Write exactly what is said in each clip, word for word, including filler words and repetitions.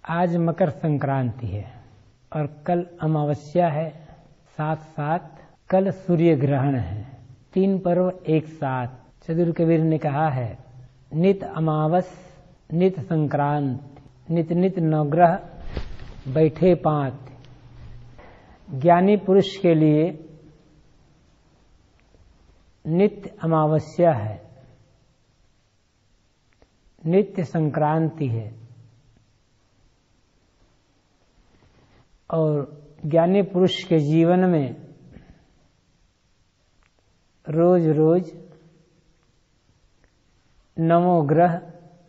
आज मकर संक्रांति है और कल अमावस्या है, साथ साथ कल सूर्य ग्रहण है। तीन पर्व एक साथ। चतुर कबीर ने कहा है, नित अमावस नित संक्रांति, नित नित नवग्रह बैठे पांत। ज्ञानी पुरुष के लिए नित्य अमावस्या है, नित्य संक्रांति है और ज्ञानी पुरुष के जीवन में रोज रोज नवों ग्रह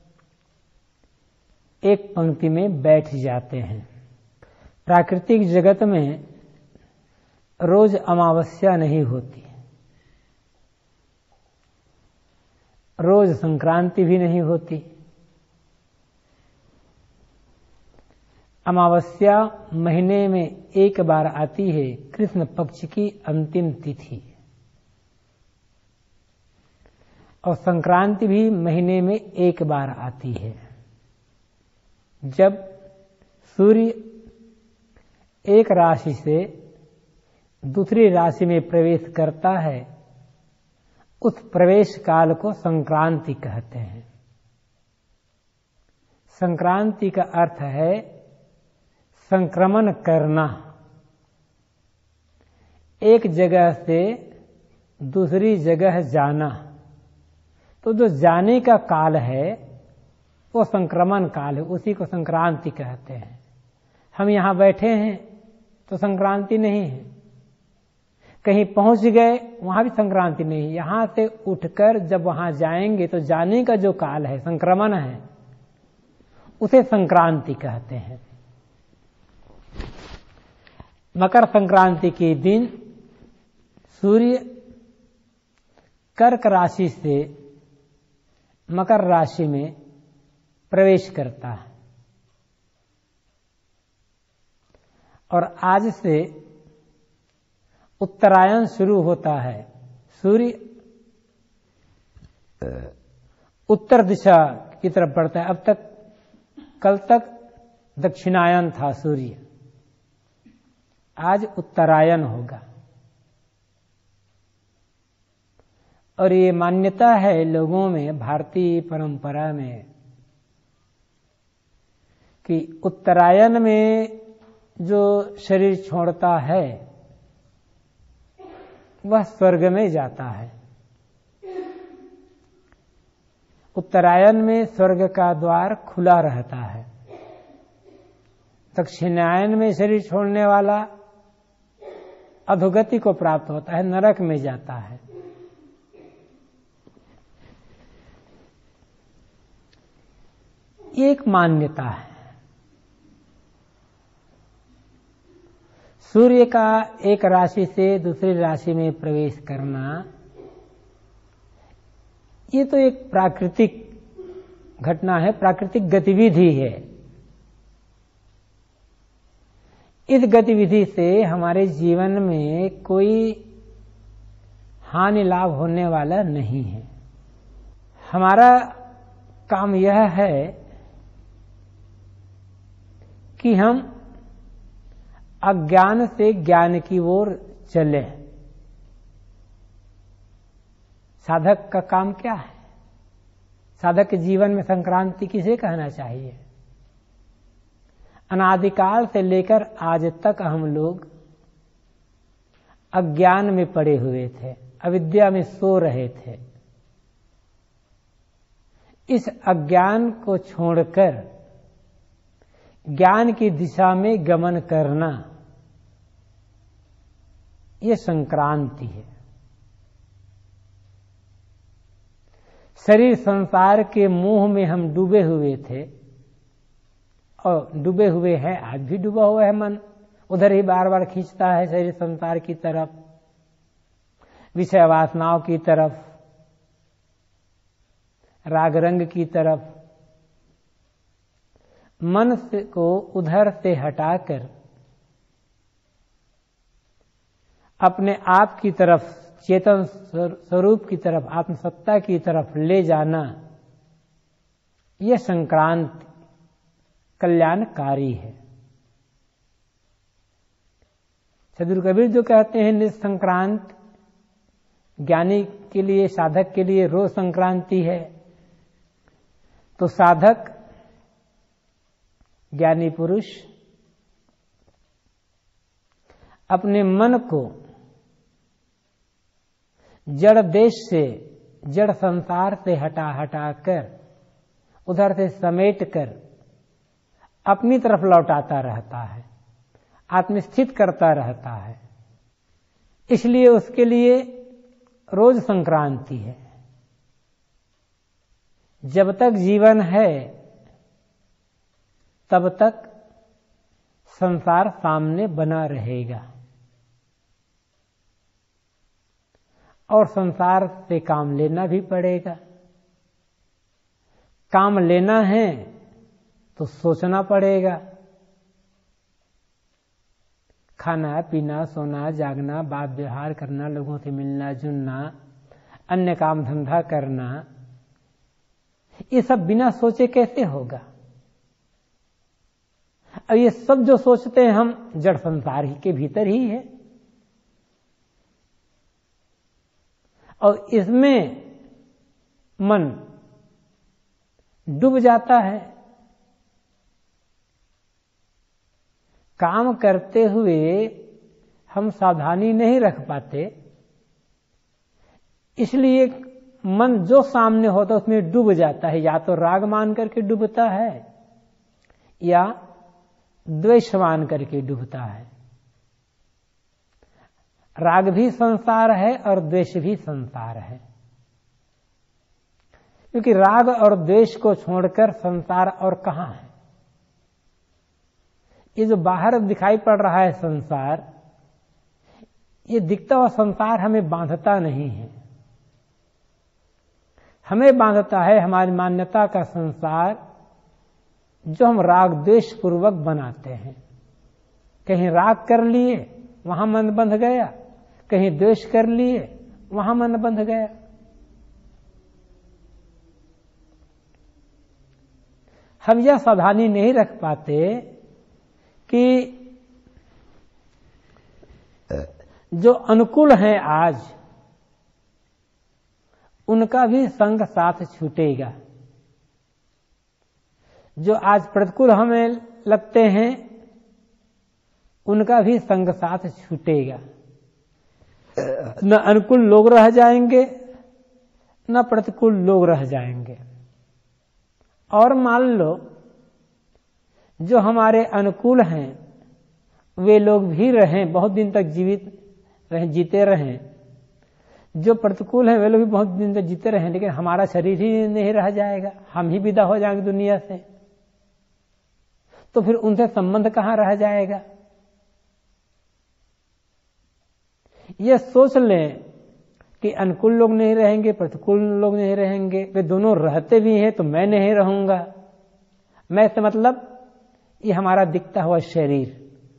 एक पंक्ति में बैठ जाते हैं। प्राकृतिक जगत में रोज अमावस्या नहीं होती, रोज संक्रांति भी नहीं होती। अमावस्या महीने में एक बार आती है, कृष्ण पक्ष की अंतिम तिथि, और संक्रांति भी महीने में एक बार आती है, जब सूर्य एक राशि से दूसरी राशि में प्रवेश करता है। उस प्रवेश काल को संक्रांति कहते हैं। संक्रांति का अर्थ है संक्रमण करना, एक जगह से दूसरी जगह जाना। तो जो जाने का काल है वो संक्रमण काल है, उसी को संक्रांति कहते हैं। हम यहाँ बैठे हैं तो संक्रांति नहीं है, कहीं पहुंच गए वहां भी संक्रांति नहीं। यहां से उठकर जब वहां जाएंगे तो जाने का जो काल है, संक्रमण है, उसे संक्रांति कहते हैं। मकर संक्रांति के दिन सूर्य कर्क राशि से मकर राशि में प्रवेश करता है और आज से उत्तरायण शुरू होता है। सूर्य उत्तर दिशा की तरफ बढ़ता है। अब तक कल तक दक्षिणायन था सूर्य, आज उत्तरायण होगा। और ये मान्यता है लोगों में, भारतीय परंपरा में, कि उत्तरायण में जो शरीर छोड़ता है वह स्वर्ग में जाता है। उत्तरायण में स्वर्ग का द्वार खुला रहता है। दक्षिणायन में शरीर छोड़ने वाला अधोगति को प्राप्त होता है, नरक में जाता है। एक मान्यता है। सूर्य का एक राशि से दूसरी राशि में प्रवेश करना, ये तो एक प्राकृतिक घटना है, प्राकृतिक गतिविधि है। इस गतिविधि से हमारे जीवन में कोई हानि लाभ होने वाला नहीं है। हमारा काम यह है कि हम अज्ञान से ज्ञान की ओर चले। साधक का काम क्या है? साधक के जीवन में संक्रांति किसे कहना चाहिए? अनादिकाल से लेकर आज तक हम लोग अज्ञान में पड़े हुए थे, अविद्या में सो रहे थे। इस अज्ञान को छोड़कर ज्ञान की दिशा में गमन करना, ये संक्रांति है। शरीर संसार के मोह में हम डूबे हुए थे और डूबे हुए हैं, आज भी डूबा हुआ है मन, उधर ही बार बार खींचता है शरीर संसार की तरफ, विषय वासनाओं की तरफ, राग रंग की तरफ। मन को उधर से हटाकर अपने आप की तरफ, चेतन स्वरूप की तरफ, आत्मसत्ता की तरफ ले जाना, यह संक्रांति कल्याणकारी है। सदगुरु कबीर जो कहते हैं निसंक्रांत, ज्ञानी के लिए, साधक के लिए रोज संक्रांति है। तो साधक, ज्ञानी पुरुष अपने मन को जड़ देश से, जड़ संसार से हटा हटा कर, उधर से समेट कर अपनी तरफ लौटाता रहता है, आत्मस्थित करता रहता है। इसलिए उसके लिए रोज संक्रांति है। जब तक जीवन है तब तक संसार सामने बना रहेगा और संसार से काम लेना भी पड़ेगा। काम लेना है तो सोचना पड़ेगा। खाना पीना, सोना जागना, बात व्यवहार करना, लोगों से मिलना जुलना, अन्य काम धंधा करना, ये सब बिना सोचे कैसे होगा? अब ये सब जो सोचते हैं हम, जड़ संसार ही के भीतर ही है और इसमें मन डूब जाता है। काम करते हुए हम सावधानी नहीं रख पाते, इसलिए मन जो सामने होता है उसमें डूब जाता है। या तो राग मान करके डूबता है या द्वेष मान करके डूबता है। राग भी संसार है और द्वेष भी संसार है, क्योंकि राग और द्वेष को छोड़कर संसार और कहां है? ये जो बाहर दिखाई पड़ रहा है संसार, ये दिखता हुआ संसार हमें बांधता नहीं है। हमें बांधता है हमारी मान्यता का संसार, जो हम राग द्वेष पूर्वक बनाते हैं। कहीं राग कर लिए वहां मन बंध गया, कहीं द्वेष कर लिए वहां मन बंध गया। हम यह सावधानी नहीं रख पाते कि जो अनुकूल हैं आज, उनका भी संग साथ छूटेगा। जो आज प्रतिकूल हमें लगते हैं, उनका भी संग साथ छूटेगा। न अनुकूल लोग रह जाएंगे, न प्रतिकूल लोग रह जाएंगे। और मान लो जो हमारे अनुकूल हैं वे लोग भी रहें, बहुत दिन तक जीवित रहें, जीते रहें। जो प्रतिकूल हैं वे लोग भी बहुत दिन तक जीते रहें, लेकिन हमारा शरीर ही नहीं रह जाएगा, हम ही विदा हो जाएंगे दुनिया से। तो फिर उनसे संबंध कहां रह जाएगा? ये सोच लें कि अनुकूल लोग नहीं रहेंगे, प्रतिकूल लोग नहीं रहेंगे, वे दोनों रहते भी हैं तो मैं नहीं रहूंगा। मैं से मतलब ये हमारा दिखता हुआ शरीर।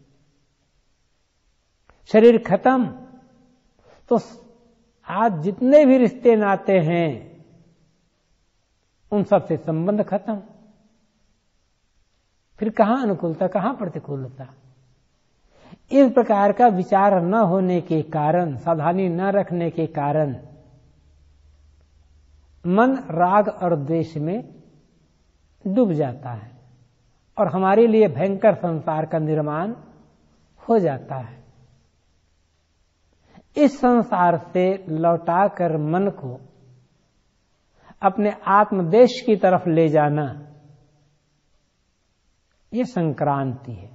शरीर खत्म तो आज जितने भी रिश्ते नाते हैं उन सब से संबंध खत्म। फिर कहां अनुकूलता, कहां प्रतिकूलता? इस प्रकार का विचार न होने के कारण, सावधानी न रखने के कारण मन राग और द्वेष में डूब जाता है और हमारे लिए भयंकर संसार का निर्माण हो जाता है। इस संसार से लौटाकर मन को अपने आत्मदेश की तरफ ले जाना, ये संक्रांति है।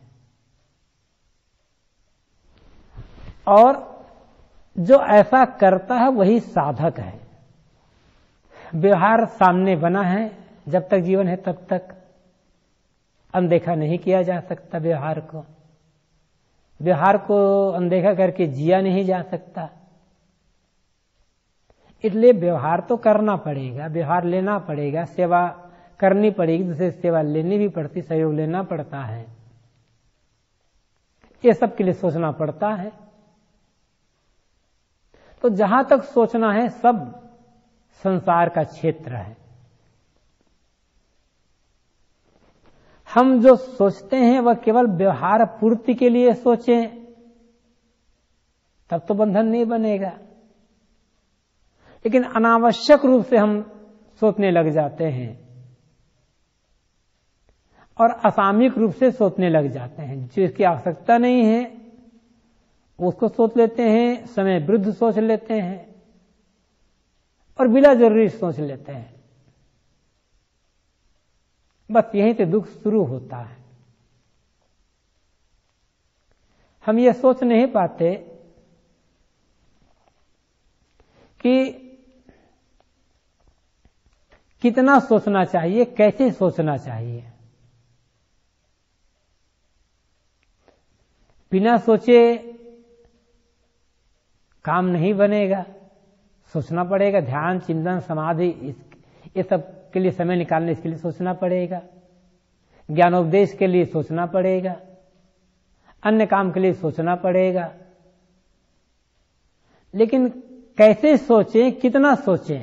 और जो ऐसा करता है वही साधक है। व्यवहार सामने बना है, जब तक जीवन है तब तक अनदेखा नहीं किया जा सकता। व्यवहार को व्यवहार को अनदेखा करके जिया नहीं जा सकता। इसलिए व्यवहार तो करना पड़ेगा, व्यवहार लेना पड़ेगा, सेवा करनी पड़ेगी, दूसरे सेवा लेनी भी पड़ती, सहयोग लेना पड़ता है। ये सब के लिए सोचना पड़ता है। तो जहां तक सोचना है सब संसार का क्षेत्र है। हम जो सोचते हैं वह केवल व्यवहार पूर्ति के लिए सोचें, तब तो बंधन नहीं बनेगा। लेकिन अनावश्यक रूप से हम सोचने लग जाते हैं और असामयिक रूप से सोचने लग जाते हैं। जो इसकी आवश्यकता नहीं है उसको सोच लेते हैं, समय विरुद्ध सोच लेते हैं और बिना जरूरी सोच लेते हैं। बस यहीं से दुख शुरू होता है। हम ये सोच नहीं पाते कि कितना सोचना चाहिए, कैसे सोचना चाहिए। बिना सोचे काम नहीं बनेगा, सोचना पड़ेगा। ध्यान, चिंतन, समाधि, ये सब के लिए समय निकालने इसके लिए सोचना पड़ेगा। ज्ञानोपदेश के लिए सोचना पड़ेगा, अन्य काम के लिए सोचना पड़ेगा। लेकिन कैसे सोचें, कितना सोचें,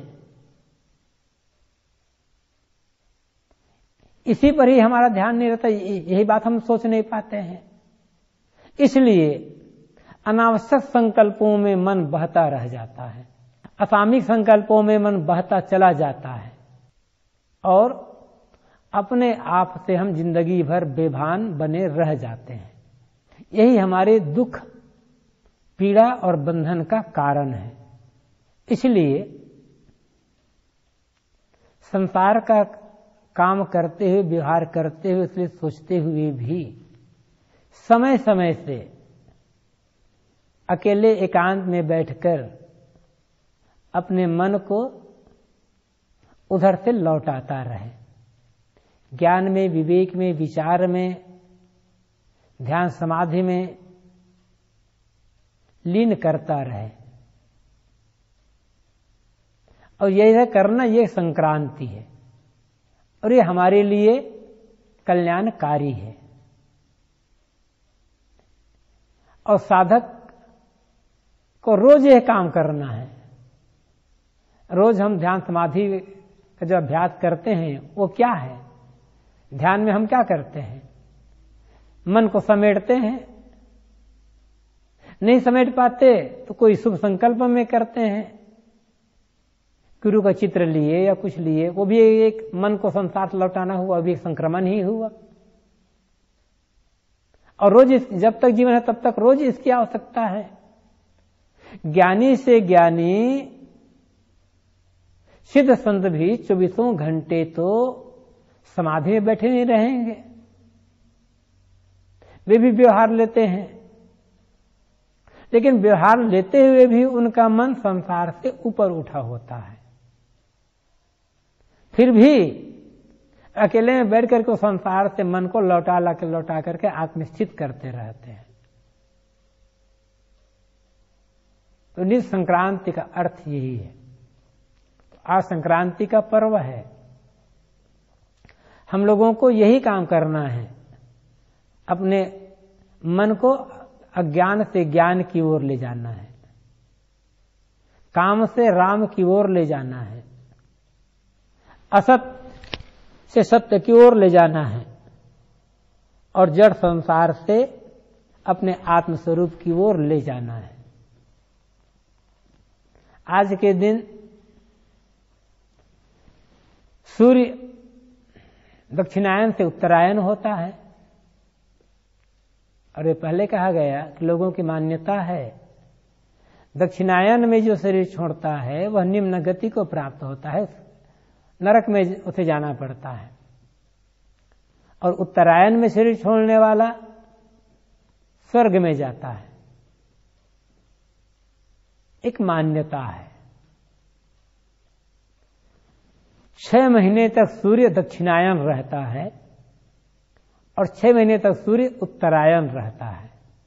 इसी पर ही हमारा ध्यान नहीं रहता। यही बात हम सोच नहीं पाते हैं। इसलिए अनावश्यक संकल्पों में मन बहता रह जाता है, असामयिक संकल्पों में मन बहता चला जाता है और अपने आप से हम जिंदगी भर बेभान बने रह जाते हैं। यही हमारे दुख, पीड़ा और बंधन का कारण है। इसलिए संसार का काम करते हुए, व्यवहार करते हुए, इसलिए सोचते हुए भी समय समय से अकेले एकांत में बैठकर अपने मन को उधर से लौटाता रहे। ज्ञान में, विवेक में, विचार में, ध्यान समाधि में लीन करता रहे। और यह करना ये संक्रांति है और ये हमारे लिए कल्याणकारी है। और साधक को रोज यह काम करना है। रोज हम ध्यान समाधि का जो अभ्यास करते हैं वो क्या है? ध्यान में हम क्या करते हैं? मन को समेटते हैं, नहीं समेट पाते तो कोई शुभ संकल्प में करते हैं। गुरु का चित्र लिए या कुछ लिए, वो भी एक मन को संसार से लौटाना हुआ, भी एक संक्रमण ही हुआ। और रोज इस, जब तक जीवन है तब तक रोज इसकी आवश्यकता है। ज्ञानी से ज्ञानी सिद्ध संत भी चौबीसों घंटे तो समाधि में बैठे नहीं रहेंगे, वे भी व्यवहार लेते हैं। लेकिन व्यवहार लेते हुए भी उनका मन संसार से ऊपर उठा होता है। फिर भी अकेले में बैठ करके संसार से मन को लौटा ला के लौटा करके आत्मस्थित करते रहते हैं। तो निज संक्रांति का अर्थ यही है। तो आज संक्रांति का पर्व है, हम लोगों को यही काम करना है, अपने मन को अज्ञान से ज्ञान की ओर ले जाना है, काम से राम की ओर ले जाना है, असत से सत्य की ओर ले जाना है और जड़ संसार से अपने आत्म स्वरूप की ओर ले जाना है। आज के दिन सूर्य दक्षिणायन से उत्तरायण होता है और ये पहले कहा गया कि लोगों की मान्यता है दक्षिणायन में जो शरीर छोड़ता है वह निम्न गति को प्राप्त होता है, नरक में उसे जाना पड़ता है। और उत्तरायण में शरीर छोड़ने वाला स्वर्ग में जाता है। एक मान्यता है। छह महीने तक सूर्य दक्षिणायन रहता है और छह महीने तक सूर्य उत्तरायण रहता है।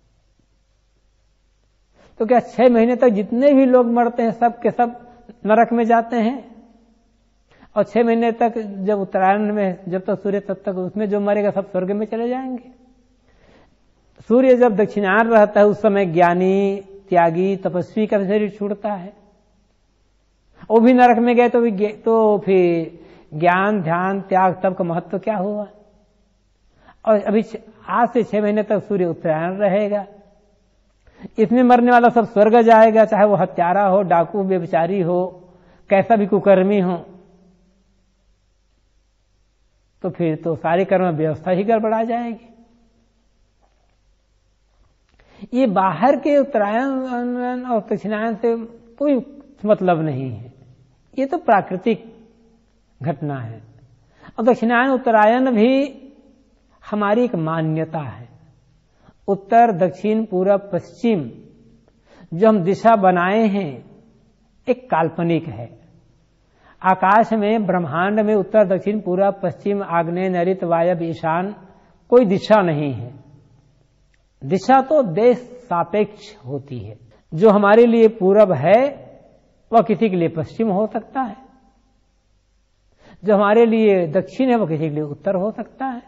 तो क्या छह महीने तक जितने भी लोग मरते हैं सब के सब नरक में जाते हैं? और छह महीने तक जब उत्तरायण में जब तक सूर्य तब तक उसमें जो मरेगा सब स्वर्ग में चले जाएंगे? सूर्य जब दक्षिणायन रहता है उस समय ज्ञानी, त्यागी, तपस्वी का शरीर छूटता है। वो भी नरक में गए तो भी तो फिर ज्ञान, ध्यान, त्याग तब का महत्व क्या हुआ? और अभी आज से छह महीने तक सूर्य उत्तरायण रहेगा। इसमें मरने वाला सब स्वर्ग जाएगा, चाहे वो हत्यारा हो, डाकू, व्यभिचारी हो, कैसा भी कुकर्मी हो। तो फिर तो सारी कर्म व्यवस्था ही गड़बड़ा जाएगी। ये बाहर के उत्तरायण और दक्षिणायन से कोई मतलब नहीं है, ये तो प्राकृतिक घटना है। और दक्षिणायन उत्तरायण भी हमारी एक मान्यता है। उत्तर, दक्षिण, पूरब, पश्चिम जो हम दिशा बनाए हैं एक काल्पनिक है। आकाश में, ब्रह्मांड में उत्तर, दक्षिण, पूरब, पश्चिम, आग्नेय, नैऋत्य, वायव्य, ईशान कोई दिशा नहीं है। दिशा तो देश सापेक्ष होती है। जो हमारे लिए पूरब है वह किसी के लिए पश्चिम हो सकता है, जो हमारे लिए दक्षिण है वह किसी के लिए उत्तर हो सकता है।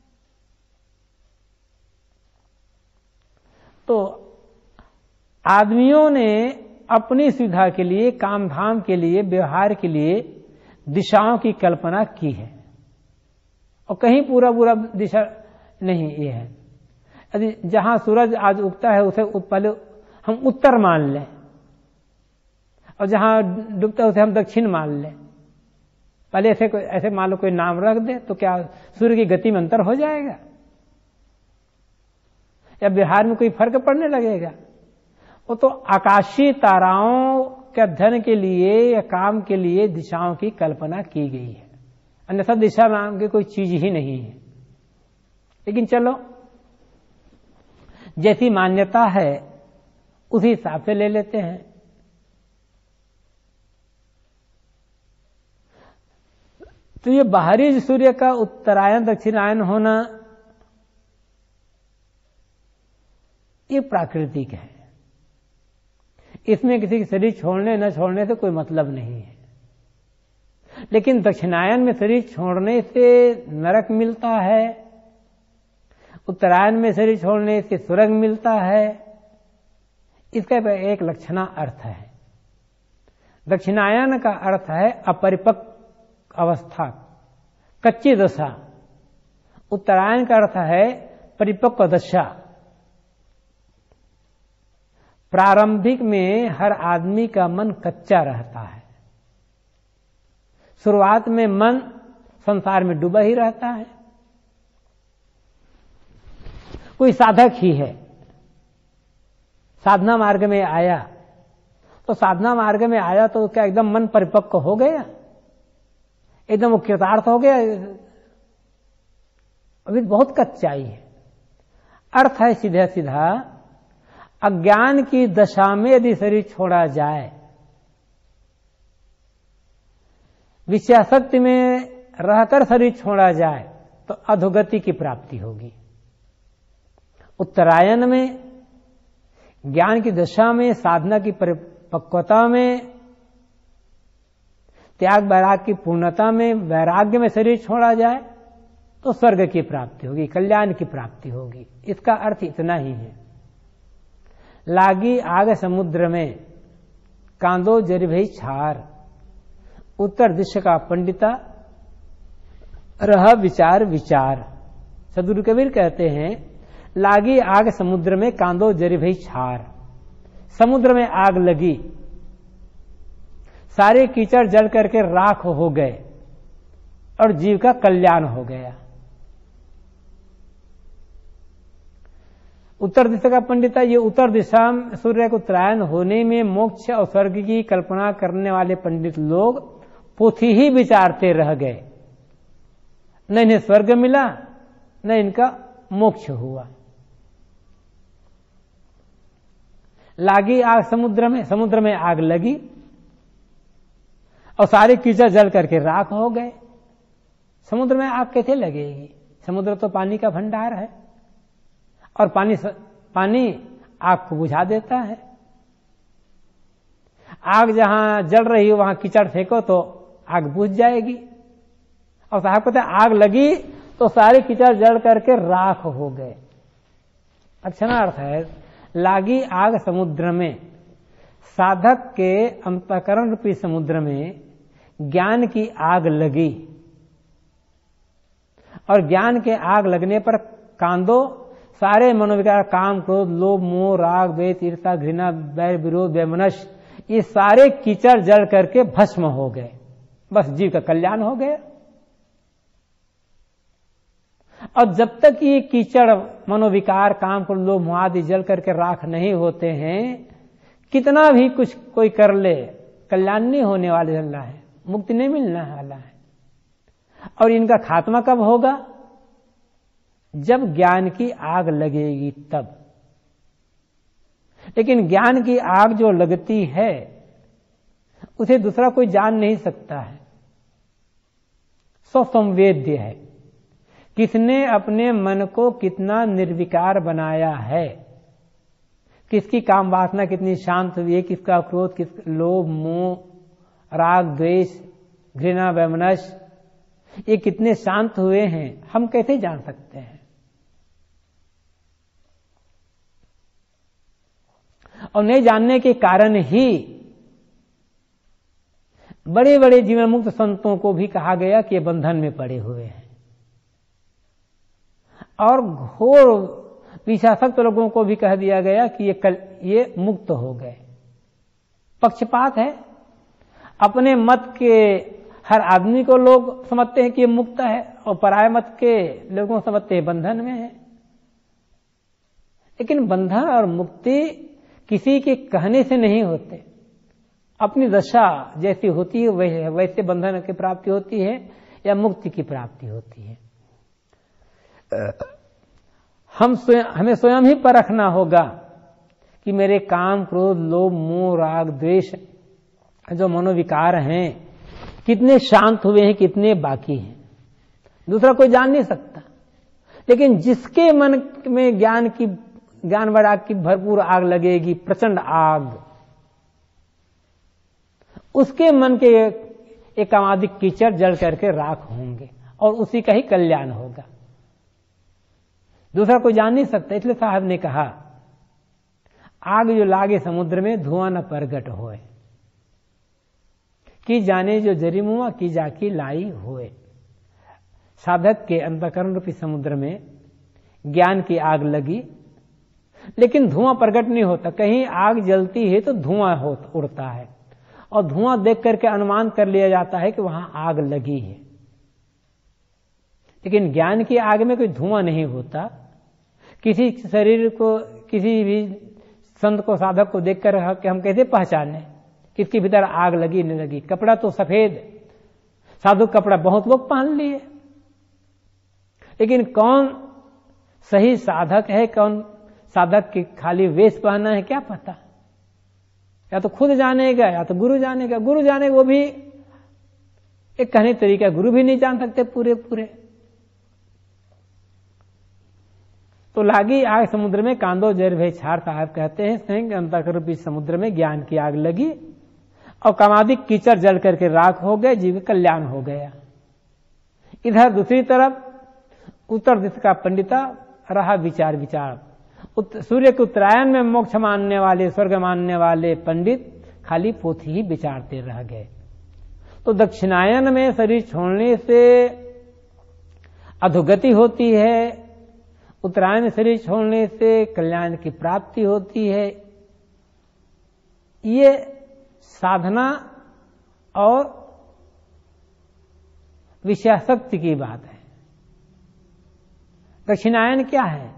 तो आदमियों ने अपनी सुविधा के लिए, काम धाम के लिए, व्यवहार के लिए दिशाओं की कल्पना की है। और कहीं पूरा पूरा दिशा नहीं ये है। यदि जहां सूरज आज उगता है उसे पहले हम उत्तर मान लें, और जहां डूबता है उसे हम दक्षिण मान लें। पहले ऐसे ऐसे मान लो कोई नाम रख दे तो क्या सूर्य की गति में अंतर हो जाएगा या बिहार में कोई फर्क पड़ने लगेगा? वो तो आकाशीय ताराओं के अध्ययन के लिए या काम के लिए दिशाओं की कल्पना की गई है, अन्यथा दिशा नाम की कोई चीज ही नहीं है। लेकिन चलो, जैसी मान्यता है उसी हिसाब से ले लेते हैं। तो ये बाहरी सूर्य का उत्तरायण दक्षिणायन होना ये प्राकृतिक है, इसमें किसी के शरीर छोड़ने न छोड़ने से कोई मतलब नहीं है। लेकिन दक्षिणायन में शरीर छोड़ने से नरक मिलता है, उत्तरायण में शरीर छोड़ने से स्वर्ग मिलता है। इसका एक लक्षणा अर्थ है। दक्षिणायन का अर्थ है अपरिपक्व अवस्था, कच्ची दशा। उत्तरायण का अर्थ है परिपक्व दशा। प्रारंभिक में हर आदमी का मन कच्चा रहता है। शुरुआत में मन संसार में डूबा ही रहता है। कोई साधक ही है, साधना मार्ग में आया तो साधना मार्ग में आया तो क्या एकदम मन परिपक्व हो गया, एकदम वो कृतार्थ हो गया? अभी बहुत कच्चाई है। अर्थ है सीधा सीधा अज्ञान की दशा में यदि शरीर छोड़ा जाए, विषयासक्ति में रहकर शरीर छोड़ा जाए तो अधोगति की प्राप्ति होगी। उत्तरायण में ज्ञान की दशा में, साधना की परिपक्वता में, त्याग वैराग की पूर्णता में, वैराग्य में शरीर छोड़ा जाए तो स्वर्ग की प्राप्ति होगी, कल्याण की प्राप्ति होगी। इसका अर्थ इतना ही है। लागी आग समुद्र में कांदो जरि भई छार, उत्तर दिशा का पंडिता रह विचार विचार। सदगुरु कबीर कहते हैं लागी आग समुद्र में कांदो जरि भई छार। समुद्र में आग लगी, सारे कीचड़ जल करके राख हो गए और जीव का कल्याण हो गया। उत्तर दिशा का पंडिता, ये उत्तर दिशा सूर्य को उत्तरायण होने में मोक्ष और स्वर्ग की कल्पना करने वाले पंडित लोग पोथी ही विचारते रह गए। न इन्हें स्वर्ग मिला न इनका मोक्ष हुआ। लागी आग समुद्र में, समुद्र में आग लगी और सारे कीचड़ जल करके राख हो गए। समुद्र में आग कैसे लगेगी? समुद्र तो पानी का भंडार है और पानी पानी आग को बुझा देता है। आग जहां जल रही हो वहां कीचड़ फेंको तो आग बुझ जाएगी। और साहब कहते हैं आग लगी तो सारे कीचड़ जल करके राख हो गए। अच्छा अर्थ है लागी आग समुद्र में, साधक के अंतःकरण रूपी समुद्र में ज्ञान की आग लगी और ज्ञान के आग लगने पर कांदो सारे मनोविकार, काम, क्रोध, लोभ, मोह, राग, द्वेष, ईर्ष्या, घृणा, वैर, विरोध, वैमनस्य, ये सारे कीचड़ जल करके भस्म हो गए। बस जीव का कल्याण हो गया। और जब तक ये कीचड़ मनोविकार, काम, क्रोध, लोभ, मोह आदि जल करके राख नहीं होते हैं, कितना भी कुछ कोई कर ले, कल्याण नहीं होने वाले चल है, मुक्ति नहीं मिलने वाला है। और इनका खात्मा कब होगा? जब ज्ञान की आग लगेगी तब। लेकिन ज्ञान की आग जो लगती है उसे दूसरा कोई जान नहीं सकता है, स्वसंवेद्य है। किसने अपने मन को कितना निर्विकार बनाया है, किसकी काम वासना कितनी शांत हुई है, किसका क्रोध, किस लोभ, मोह, राग, द्वेष, घृणा, वैमनस्य, ये कितने शांत हुए हैं, हम कैसे जान सकते हैं? और नहीं जानने के कारण ही बड़े बड़े जीवन मुक्त संतों को भी कहा गया कि ये बंधन में पड़े हुए हैं, और घोर विषासक्त लोगों को भी कह दिया गया कि ये कल ये मुक्त हो गए। पक्षपात है। अपने मत के हर आदमी को लोग समझते हैं कि ये मुक्त है, और पराय मत के लोगों समझते हैं बंधन में है। लेकिन बंधन और मुक्ति किसी के कहने से नहीं होते, अपनी दशा जैसी होती है वैसे बंधन की प्राप्ति होती है या मुक्ति की प्राप्ति होती है। हम स्वयं हमें स्वयं ही परखना होगा कि मेरे काम, क्रोध, लोभ, मोह, राग, द्वेष जो मनोविकार हैं कितने शांत हुए हैं, कितने बाकी हैं। दूसरा कोई जान नहीं सकता। लेकिन जिसके मन में ज्ञान की ज्ञान वैराग की भरपूर आग लगेगी, प्रचंड आग, उसके मन के एक कामादिक कीचड़ जल करके राख होंगे और उसी का ही कल्याण होगा। दूसरा कोई जान नहीं सकता। इसलिए साहब ने कहा, आग जो लागे समुद्र में धुआं न प्रगट होए, कि जाने जो जरी मुआ की जाकी लाई होए। साधक के अंतःकरण रूपी समुद्र में ज्ञान की आग लगी, लेकिन धुआं प्रकट नहीं होता। कहीं आग जलती है तो धुआं हो उड़ता है, और धुआं देख करके अनुमान कर लिया जाता है कि वहां आग लगी है। लेकिन ज्ञान की आग में कोई धुआं नहीं होता। किसी शरीर को, किसी भी संत को, साधक को देखकर कि हम कैसे पहचाने किसके भीतर आग लगी नहीं लगी? कपड़ा तो सफेद, साधु कपड़ा बहुत लोग पहन लिए, लेकिन कौन सही साधक है, कौन साधक की खाली वेश पहना है, क्या पता? या तो खुद जानेगा या तो गुरु जानेगा। गुरु जाने वो भी एक कहने तरीका, गुरु भी नहीं जान सकते पूरे पूरे। तो लागी आग समुद्र में कांदो जर भय छार, साहब कहते हैं संग अंतःकरण रूपी समुद्र में ज्ञान की आग लगी और कामादिक कीचड़ जल करके राख हो गए, जीव का कल्याण हो गया। इधर दूसरी तरफ उत्तर दिशा का पंडिता रहा विचार विचार। सूर्य के उत्तरायण में मोक्ष मानने वाले, स्वर्ग मानने वाले पंडित खाली पोथी ही विचारते रह गए। तो दक्षिणायन में शरीर छोड़ने से अधोगति होती है, उत्तरायण में शरीर छोड़ने से कल्याण की प्राप्ति होती है। ये साधना और विषयासक्ति की बात है। दक्षिणायन क्या है?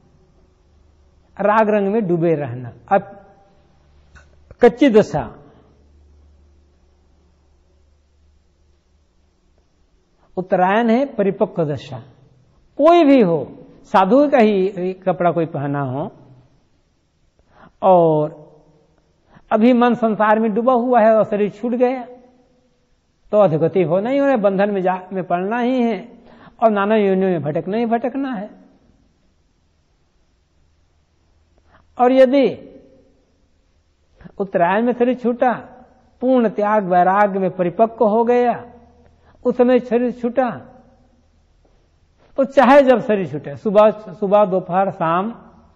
राग रंग में डूबे रहना, अब कच्ची दशा। उत्तरायण है परिपक्व दशा। कोई भी हो, साधु का ही कपड़ा कोई पहना हो और अभी मन संसार में डूबा हुआ है और शरीर छूट गया, तो अधोगति होना ही होना, बंधन में जा में पड़ना ही है और नाना योनियों में भटकना ही भटकना है। और यदि उत्तरायण में शरीर छूटा, पूर्ण त्याग वैराग्य में परिपक्व हो गया, उस समय शरीर छूटा, तो चाहे जब शरीर छूटे, सुबह सुबह दोपहर शाम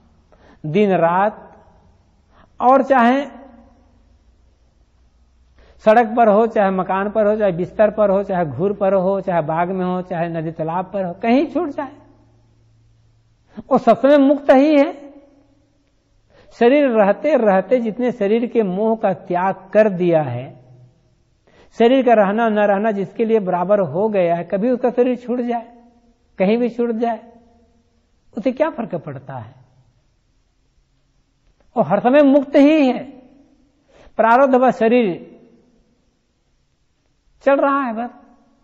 दिन रात, और चाहे सड़क पर हो, चाहे मकान पर हो, चाहे बिस्तर पर हो, चाहे घूर पर हो, चाहे बाग में हो, चाहे नदी तालाब पर हो, कहीं छूट जाए, वो सब समय मुक्त ही है। शरीर रहते रहते जितने शरीर के मोह का त्याग कर दिया है, शरीर का रहना न रहना जिसके लिए बराबर हो गया है, कभी उसका शरीर छूट जाए, कहीं भी छूट जाए, उसे क्या फर्क पड़ता है? वो हर समय मुक्त ही है। प्रारब्ध व शरीर चल रहा है बस।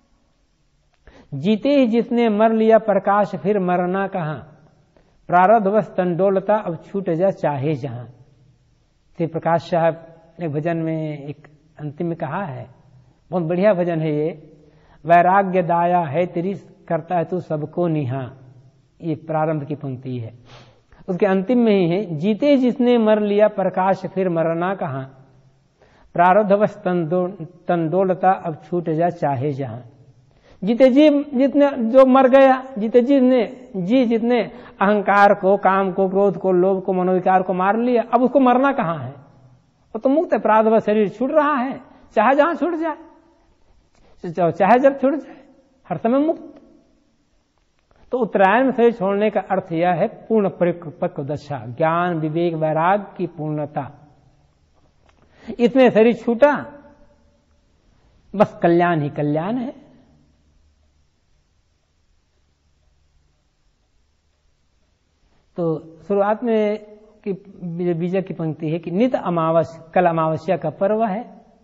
जीते ही जिसने मर लिया प्रकाश, फिर मरना कहां, प्रारब्धवश तंडोलता अब छूट जा चाहे जहां। श्री प्रकाश साहब एक भजन में एक अंतिम में कहा है, बहुत बढ़िया भजन है ये, वैराग्य दाया है तेरी करता है तू सबको निहा, ये प्रारंभ की पंक्ति है। उसके अंतिम में ही है, जीते जिसने मर लिया प्रकाश फिर मरना कहां, प्रारब्धवश तंडोलता अब छूट जा चाहे जहां। जीते जी जितने जो मर गया, जीते जितने जी जितने अहंकार को, काम को, क्रोध को, लोभ को, मनोविकार को मार लिया, अब उसको मरना कहां है? वो तो मुक्त है, प्रारब्ध शरीर छूट रहा है, चाहे जहां छूट जाए, चाहे जब छूट जाए, हर समय मुक्त। तो उत्तरायण में शरीर छोड़ने का अर्थ यह है पूर्ण परिपक्व दशा, ज्ञान विवेक वैराग की पूर्णता। इसमें शरीर छूटा, बस कल्याण ही कल्याण है। तो शुरुआत में की बीजा की पंक्ति है कि नित अमावस, कल अमावस्या का पर्व है।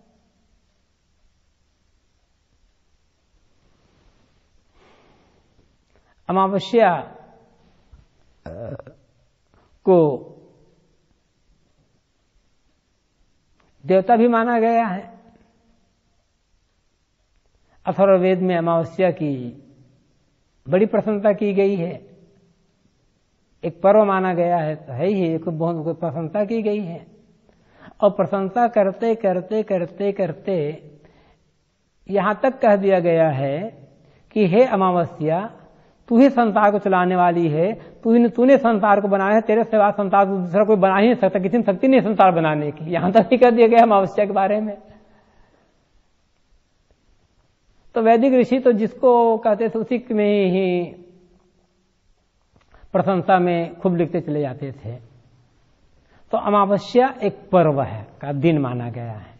अमावस्या को देवता भी माना गया है। अथर्ववेद में अमावस्या की बड़ी प्रशंसा की गई है, एक पर्व माना गया है, तो है ही, एक बहुत प्रशंसा की गई है। और प्रशंसा करते करते करते करते यहां तक कह दिया गया है कि हे अमावस्या, तू ही संसार को चलाने वाली है, तू ही तूने संसार को बनाया है, तेरे सिवा संसार को दूसरा कोई बना ही नहीं सकता, किसी ने शक्ति नहीं संसार बनाने की। यहां तक ही कह दिया गया अमावस्या के बारे में। तो वैदिक ऋषि तो जिसको कहते थे उसी में ही प्रशंसा में खूब लिखते चले जाते थे। तो अमावस्या एक पर्व है का दिन माना गया है।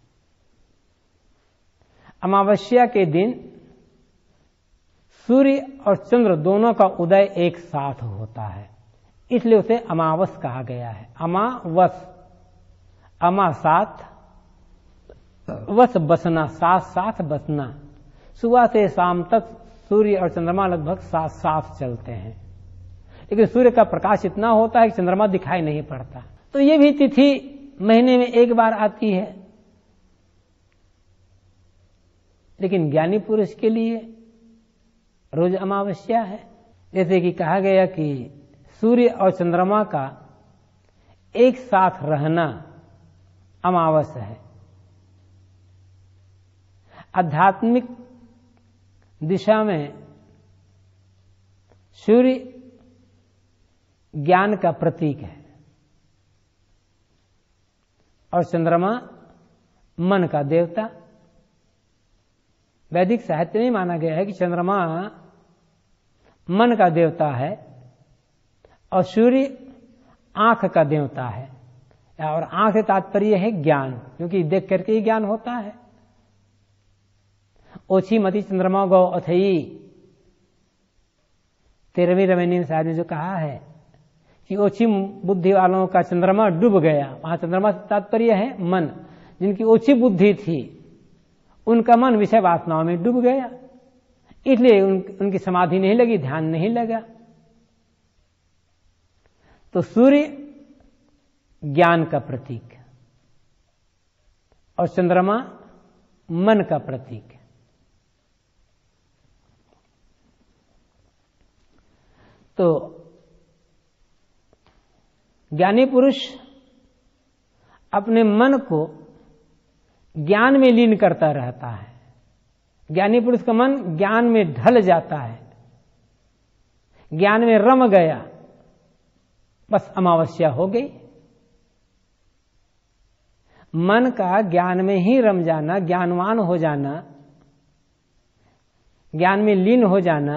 अमावस्या के दिन सूर्य और चंद्र दोनों का उदय एक साथ होता है, इसलिए उसे अमावस कहा गया है। अमावस, अमा साथ, वस बसना, साथ साथ बसना। सुबह से शाम तक सूर्य और चंद्रमा लगभग साथ साथ चलते हैं, लेकिन सूर्य का प्रकाश इतना होता है कि चंद्रमा दिखाई नहीं पड़ता। तो ये भी तिथि महीने में एक बार आती है, लेकिन ज्ञानी पुरुष के लिए रोज अमावस्या है। जैसे कि कहा गया कि सूर्य और चंद्रमा का एक साथ रहना अमावस है। आध्यात्मिक दिशा में सूर्य ज्ञान का प्रतीक है और चंद्रमा मन का देवता। वैदिक साहित्य में माना गया है कि चंद्रमा मन का देवता है और सूर्य आंख का देवता है, और आंख से तात्पर्य है ज्ञान, क्योंकि देख करके ही ज्ञान होता है। ओछी मति चंद्रमा गौ अथई, तेरहवीं रमैनी साहब ने जो कहा है कि ओछी बुद्धि वालों का चंद्रमा डूब गया, वहां चंद्रमा से तात्पर्य है मन। जिनकी ओछी बुद्धि थी उनका मन विषय वासनाओं में डूब गया, इसलिए उन, उनकी समाधि नहीं लगी, ध्यान नहीं लगा। तो सूर्य ज्ञान का प्रतीक और चंद्रमा मन का प्रतीक है। तो ज्ञानी पुरुष अपने मन को ज्ञान में लीन करता रहता है। ज्ञानी पुरुष का मन ज्ञान में ढल जाता है, ज्ञान में रम गया, बस अमावस्या हो गई। मन का ज्ञान में ही रम जाना, ज्ञानवान हो जाना, ज्ञान में लीन हो जाना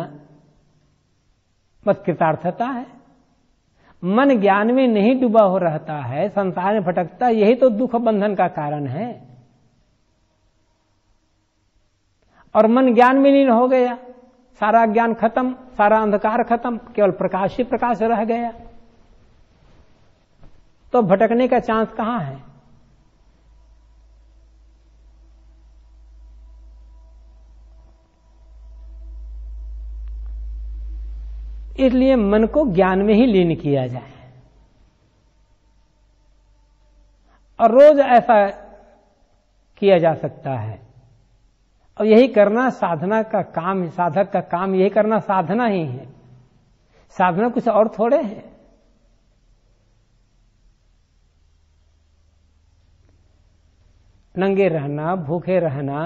बस कृतार्थता है। मन ज्ञान में नहीं डूबा हो रहता है, संसार में भटकता, यही तो दुख बंधन का कारण है। और मन ज्ञान में लीन हो गया, सारा ज्ञान खत्म, सारा अंधकार खत्म, केवल प्रकाश ही प्रकाश रह गया, तो भटकने का चांस कहां है? इसलिए मन को ज्ञान में ही लीन किया जाए। और रोज ऐसा किया जा सकता है, और यही करना साधना का काम, साधक का काम यही करना साधना ही है। साधना कुछ और थोड़े है। नंगे रहना, भूखे रहना,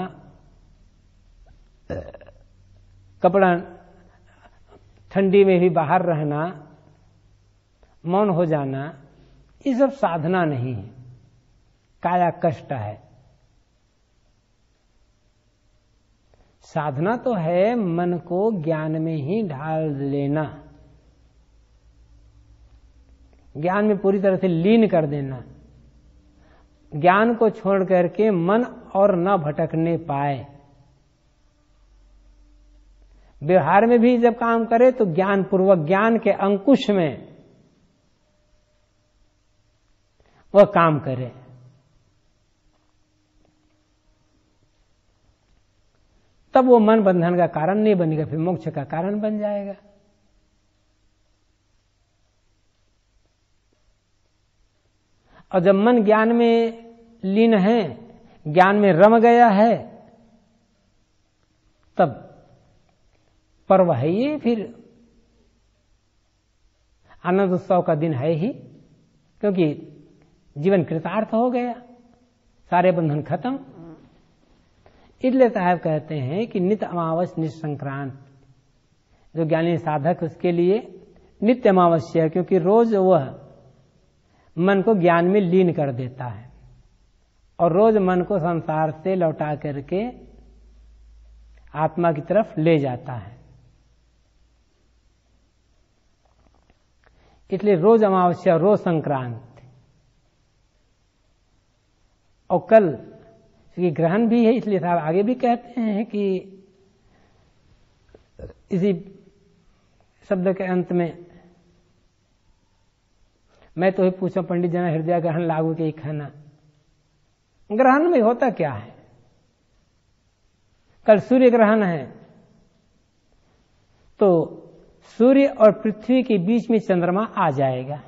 कपड़ा ठंडी में भी बाहर रहना, मौन हो जाना, ये सब साधना नहीं है, काया कष्ट है। साधना तो है मन को ज्ञान में ही ढाल लेना, ज्ञान में पूरी तरह से लीन कर देना, ज्ञान को छोड़ करके मन और न भटकने पाए। व्यवहार में भी जब काम करे तो ज्ञान पूर्वक, ज्ञान के अंकुश में वह काम करे। तब वो मन बंधन का कारण नहीं बनेगा, फिर मोक्ष का कारण बन जाएगा। और जब मन ज्ञान में लीन है, ज्ञान में रम गया है, तब पर्व है ये, फिर आनंद उत्सव का दिन है ही, क्योंकि जीवन कृतार्थ हो गया, सारे बंधन खत्म। इसलिए साहब कहते हैं कि नित्य अमावस्या नित्य संक्रांत, जो ज्ञानी साधक उसके लिए नित्य अमावस्या, क्योंकि रोज वह मन को ज्ञान में लीन कर देता है और रोज मन को संसार से लौटा करके आत्मा की तरफ ले जाता है। इसलिए रोज अमावस्या, रोज संक्रांत। और कल क्योंकि ग्रहण भी है, इसलिए साहब आगे भी कहते हैं कि इसी शब्द के अंत में, मैं तो ही पूछा पंडित जना हृदय ग्रहण लागू के खाना, ग्रहण में होता क्या है? कल सूर्य ग्रहण है, तो सूर्य और पृथ्वी के बीच में चंद्रमा आ जाएगा,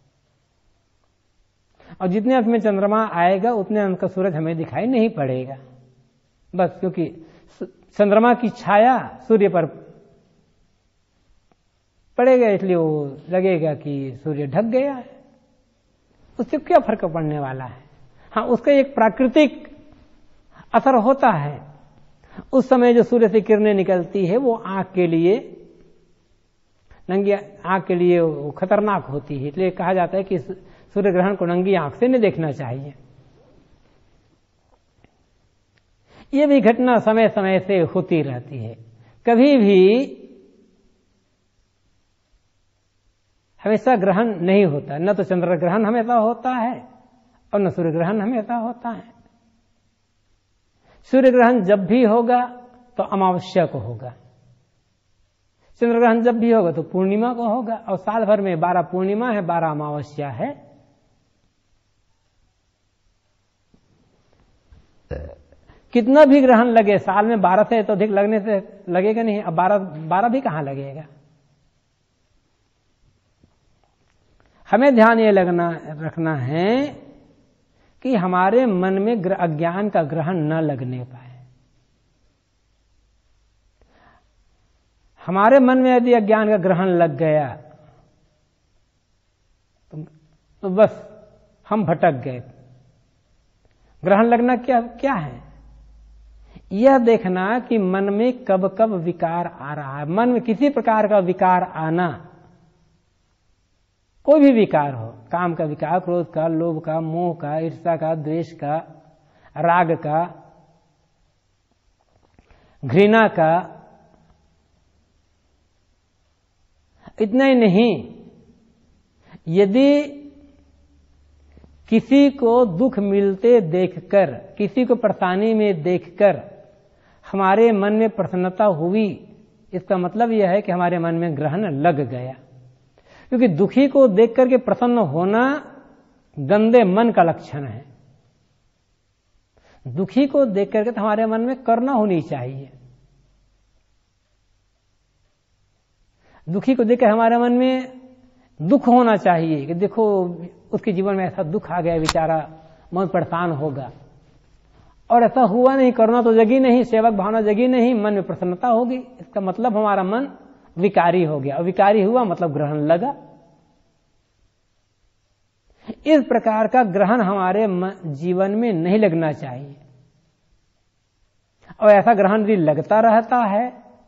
और जितने अंश में चंद्रमा आएगा उतने अंश का सूरज हमें दिखाई नहीं पड़ेगा, बस क्योंकि चंद्रमा की छाया सूर्य पर पड़ेगा, इसलिए वो लगेगा कि सूर्य ढक गया है। उससे क्या फर्क पड़ने वाला है? हाँ, उसका एक प्राकृतिक असर होता है। उस समय जो सूर्य से किरणें निकलती है वो आंख के लिए, नंगी आंख के लिए वो खतरनाक होती है, इसलिए कहा जाता है कि सूर्य ग्रहण को नंगी आंख से नहीं देखना चाहिए। ये भी घटना समय समय से होती रहती है, कभी भी हमेशा ग्रहण नहीं होता, न तो चंद्र ग्रहण हमेशा होता है और न सूर्य ग्रहण हमेशा होता है। सूर्य ग्रहण जब भी होगा तो अमावस्या को होगा, चंद्र ग्रहण जब भी होगा तो पूर्णिमा को होगा, और साल भर में बारह पूर्णिमा है, बारह अमावस्या है। कितना भी ग्रहण लगे, साल में बारह से तो अधिक लगने से लगेगा नहीं, अब बारह बारह भी कहां लगेगा। हमें ध्यान ये लगना रखना है कि हमारे मन में अज्ञान का ग्रहण न लगने पाए। हमारे मन में यदि अज्ञान का ग्रहण लग गया तो, तो बस हम भटक गए। ग्रहण लगना क्या क्या है? यह देखना कि मन में कब कब विकार आ रहा है। मन में किसी प्रकार का विकार आना कोई भी विकार हो, काम का विकार, क्रोध का, लोभ का, मोह का, ईर्ष्या का, द्वेष का, राग का, घृणा का, इतना ही नहीं, यदि किसी को दुख मिलते देखकर, किसी को परेशानी में देखकर हमारे मन में प्रसन्नता हुई, इसका मतलब यह है कि हमारे मन में ग्रहण लग गया। क्योंकि दुखी को देख करके प्रसन्न होना गंदे मन का लक्षण है। दुखी को देख करके तो हमारे मन में करुणा होनी चाहिए। दुखी को देखकर हमारे मन में दुख होना चाहिए कि देखो उसके जीवन में ऐसा दुख आ गया, बेचारा मन परेशान होगा। और ऐसा हुआ नहीं, करुणा तो जगी नहीं, सेवक भावना जगी नहीं, मन में प्रसन्नता होगी। इसका मतलब हमारा मन विकारी हो गया, और विकारी हुआ मतलब ग्रहण लगा। इस प्रकार का ग्रहण हमारे जीवन में नहीं लगना चाहिए। और ऐसा ग्रहण यदि लगता रहता है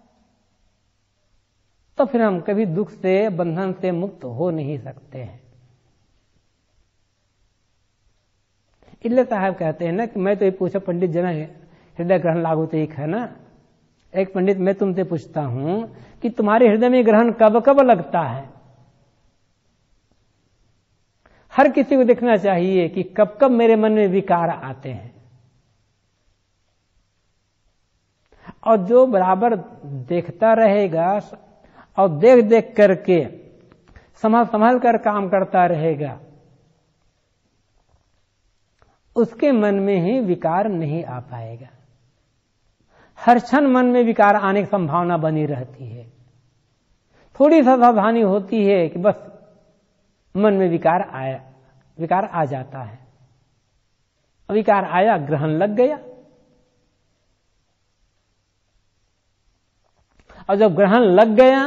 तो फिर हम कभी दुख से, बंधन से मुक्त हो नहीं सकते हैं। इसलिए साहब कहते हैं ना कि मैं तो ये पूछा पंडित जना हृदय ग्रहण लागू तो एक है ना। एक पंडित मैं तुमसे पूछता हूं कि तुम्हारे हृदय में ग्रहण कब कब लगता है। हर किसी को देखना चाहिए कि कब कब मेरे मन में विकार आते हैं। और जो बराबर देखता रहेगा और देख देख करके संभाल संभाल कर काम करता रहेगा, उसके मन में ही विकार नहीं आ पाएगा। हर क्षण मन में विकार आने की संभावना बनी रहती है। थोड़ी सा सावधानी होती है कि बस मन में विकार आया, विकार आ जाता है। विकार आया, ग्रहण लग गया। और जब ग्रहण लग गया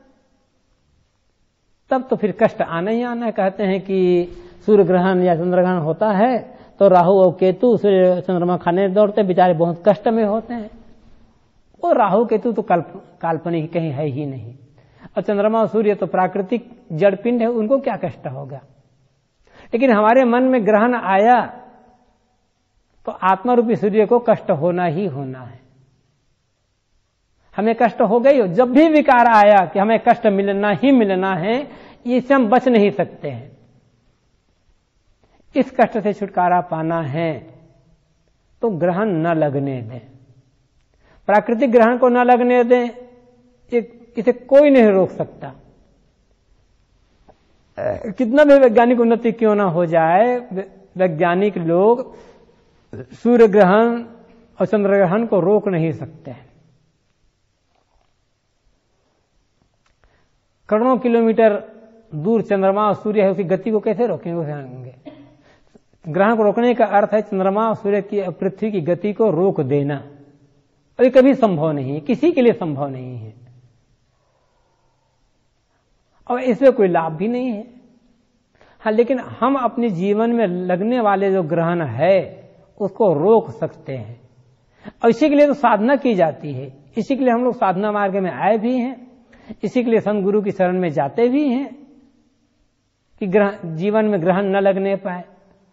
तब तो फिर कष्ट आना ही आना है। कहते हैं कि सूर्य ग्रहण या चंद्र ग्रहण होता है तो राहु और केतु सूर्य चंद्रमा खाने दौड़ते, बेचारे बहुत कष्ट में होते हैं। वो राहु केतु तो कल्प काल्पनिक कहीं है ही नहीं, और चंद्रमा और सूर्य तो प्राकृतिक जड़ पिंड है, उनको क्या कष्ट होगा। लेकिन हमारे मन में ग्रहण आया तो आत्मा रूपी सूर्य को कष्ट होना ही होना है। हमें कष्ट हो गई हो, जब भी विकार आया कि हमें कष्ट मिलना ही मिलना है, इससे हम बच नहीं सकते हैं। इस कष्ट से छुटकारा पाना है तो ग्रहण न लगने दें, प्राकृतिक ग्रहण को न लगने दें। इसे कोई नहीं रोक सकता। कितना भी वैज्ञानिक उन्नति क्यों ना हो जाए, वैज्ञानिक लोग सूर्य ग्रहण और चंद्र ग्रहण को रोक नहीं सकते हैं। करोड़ों किलोमीटर दूर चंद्रमा और सूर्य है, उसकी गति को कैसे रोकेंगे? ग्रहण को रोकने का अर्थ है चंद्रमा और सूर्य की, पृथ्वी की गति को रोक देना। और ये कभी संभव नहीं है, किसी के लिए संभव नहीं है, और इसमें कोई लाभ भी नहीं है। हाँ, लेकिन हम अपने जीवन में लगने वाले जो ग्रहण है उसको रोक सकते हैं। और इसी के लिए तो साधना की जाती है, इसी के लिए हम लोग साधना मार्ग में आए भी हैं, इसी के लिए संत गुरु की शरण में जाते भी हैं कि ग्रहण, जीवन में ग्रहण न लगने पाए।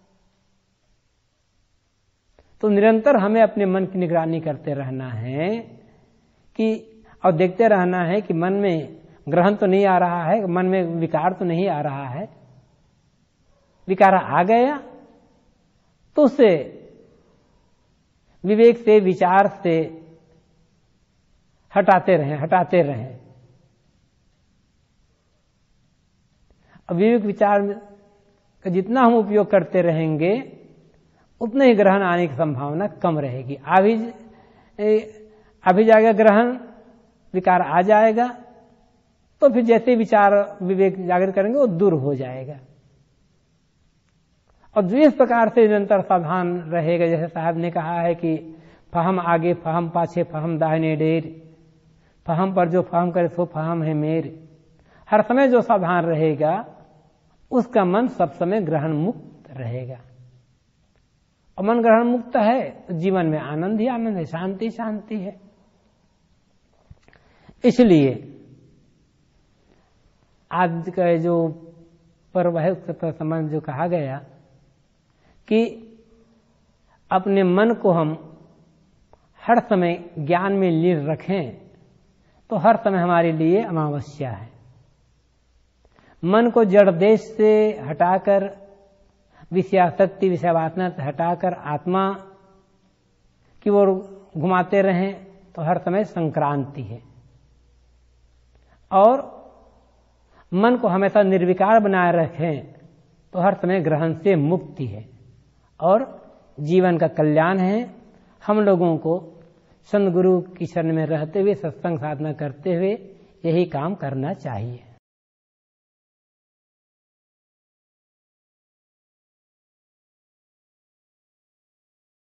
तो निरंतर हमें अपने मन की निगरानी करते रहना है कि, और देखते रहना है कि मन में ग्रहण तो नहीं आ रहा है, मन में विकार तो नहीं आ रहा है। विकार आ गया तो उसे विवेक से, विचार से हटाते रहें हटाते रहें अब विवेक विचार का जितना हम उपयोग करते रहेंगे उतने ही ग्रहण आने की संभावना कम रहेगी। अभी अभी जाएगा ग्रहण, विकार आ जाएगा तो फिर जैसे विचार विवेक जागृत करेंगे वो दूर हो जाएगा। और जो इस प्रकार से निरंतर सावधान रहेगा, जैसे साहब ने कहा है कि फहम आगे फहम पाछे फहम दाहिने डेर, फहम पर जो फहम करे सो फहम है मेर। हर समय जो सावधान रहेगा उसका मन सब समय ग्रहण मुक्त रहेगा। और मन ग्रहण मुक्त है तो जीवन में आनंद ही आनंद है, शांति शांति है। इसलिए आज का जो पर वह उसके संबंध जो कहा गया कि अपने मन को हम हर समय ज्ञान में लीन रखें तो हर समय हमारे लिए अमावस्या है। मन को जड़ देश से हटाकर, विषयासक्ति विषयवासना से हटाकर आत्मा की ओर घुमाते रहें तो हर समय संक्रांति है। और मन को हमेशा निर्विकार बनाए रखें तो हर समय ग्रहण से मुक्ति है और जीवन का कल्याण है। हम लोगों को संत गुरु की शरण में रहते हुए, सत्संग साधना करते हुए यही काम करना चाहिए।